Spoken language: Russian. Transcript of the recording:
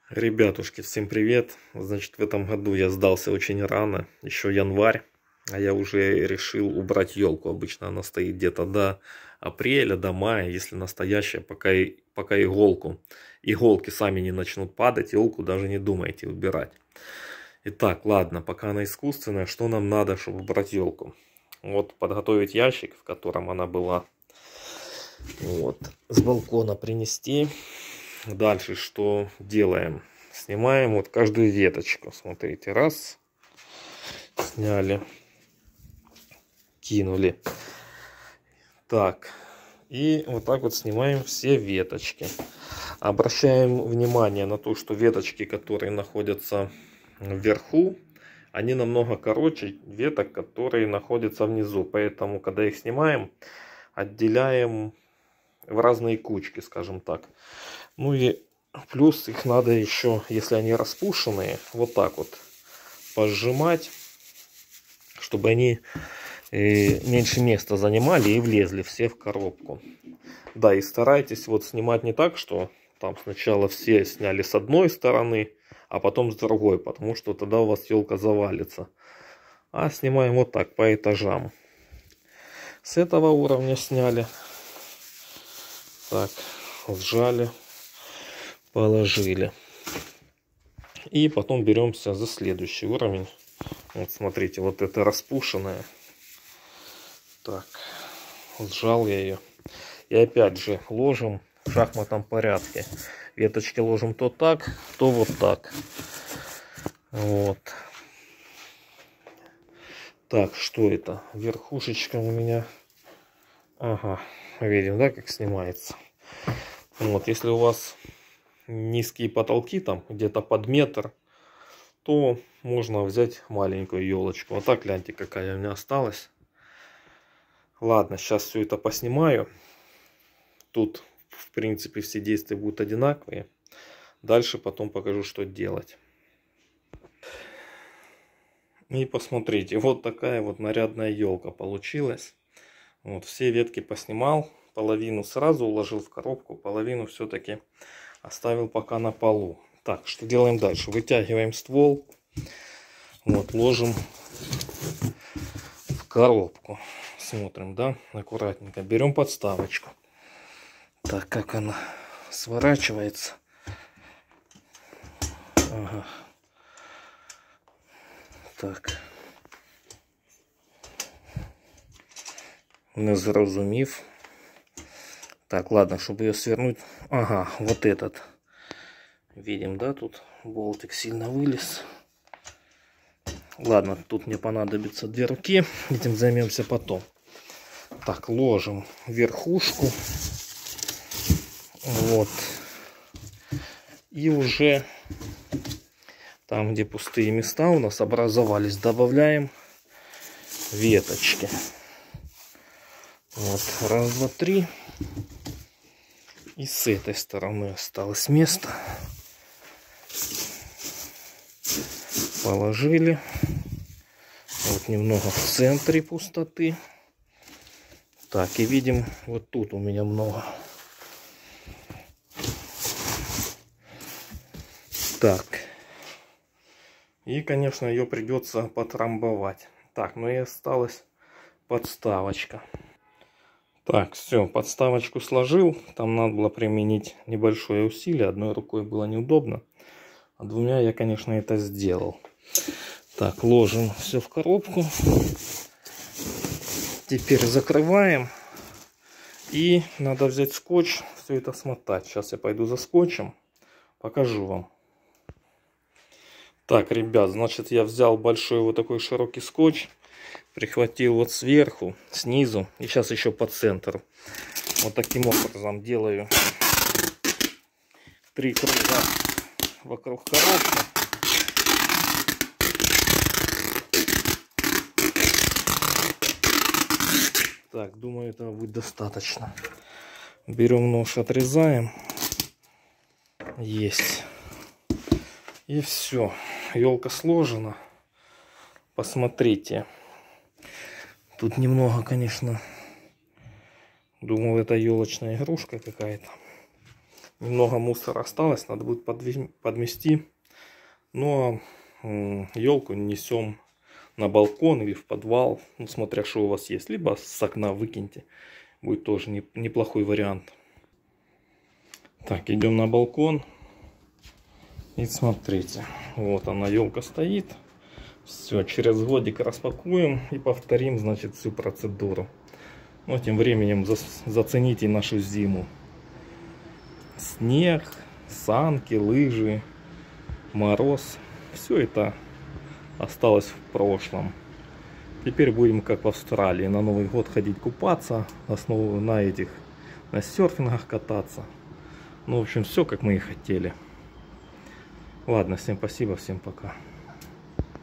Ребятушки, всем привет! Значит, в этом году я сдался очень рано, еще январь, а я уже решил убрать елку. Обычно она стоит где-то до апреля, до мая, если настоящая, пока иголки сами не начнут падать, елку даже не думайте убирать. Итак, ладно, пока она искусственная, что нам надо, чтобы убрать елку? Вот подготовить ящик, в котором она была. Вот, с балкона принести. Дальше что делаем? Снимаем вот каждую веточку. Смотрите, раз, сняли, кинули. Так, и вот так вот снимаем все веточки. Обращаем внимание на то, что веточки, которые находятся вверху, они намного короче веток, которые находятся внизу. Поэтому, когда их снимаем, отделяем в разные кучки, скажем так. Ну и плюс их надо еще, если они распушенные, вот так вот пожимать, чтобы они меньше места занимали и влезли все в коробку. Да, и старайтесь вот снимать не так, что там сначала все сняли с одной стороны, а потом с другой, потому что тогда у вас елка завалится. А снимаем вот так, по этажам. С этого уровня сняли. Так, сжали. Положили. И потом беремся за следующий уровень. Вот смотрите, вот это распушенная. Так, сжал я ее. И опять же ложим в шахматном порядке. Веточки ложим то так, то вот так. Вот. Так, что это? Верхушечка у меня. Ага, видим, да, как снимается. Вот, если у вас низкие потолки, там где-то под метр, то можно взять маленькую елочку. А так, гляньте, какая у меня осталась. Ладно, сейчас все это поснимаю. Тут, в принципе, все действия будут одинаковые. Дальше потом покажу, что делать. И посмотрите, вот такая вот нарядная елка получилась. Вот, все ветки поснимал. Половину сразу уложил в коробку, половину все-таки оставил пока на полу. Так, что делаем дальше? Вытягиваем ствол. Вот, ложим в коробку. Смотрим, да, аккуратненько. Берем подставочку. Так, как она сворачивается. Ага. Так. Не зрозумів. Так, ладно, чтобы ее свернуть. Ага, вот этот. Видим, да, тут болтик сильно вылез. Ладно, тут мне понадобится 2 руки. Этим займемся потом. Так, ложим верхушку. Вот. И уже там, где пустые места у нас образовались, добавляем веточки. Вот, раз, два, три. И с этой стороны осталось место. Положили. Вот немного в центре пустоты. Так, и видим, вот тут у меня много. Так. И, конечно, ее придется потрамбовать. Так, ну и осталась подставочка. Так, все, подставочку сложил. Там надо было применить небольшое усилие. Одной рукой было неудобно. А двумя я, конечно, это сделал. Так, ложим все в коробку. Теперь закрываем. И надо взять скотч, все это смотать. Сейчас я пойду за скотчем. Покажу вам. Так, ребят, значит, я взял большой вот такой широкий скотч. Прихватил вот сверху, снизу и сейчас еще по центру. Вот таким образом делаю 3 круга вокруг коробки. Так, думаю, этого будет достаточно. Берем нож, отрезаем. Есть. И все. Елка сложена. Посмотрите. Тут немного, конечно, думал, это елочная игрушка какая-то. Немного мусора осталось, надо будет подмести. Но елку несем на балкон или в подвал, ну, смотря что у вас есть. Либо с окна выкиньте, будет тоже неплохой вариант. Так, идем на балкон. И смотрите, вот она, елка стоит. Все, через годик распакуем и повторим, значит, всю процедуру. Но тем временем зацените нашу зиму. Снег, санки, лыжи, мороз. Все это осталось в прошлом. Теперь будем, как в Австралии, на Новый год ходить купаться, на серфингах кататься. Ну, в общем, все, как мы и хотели. Ладно, всем спасибо, всем пока.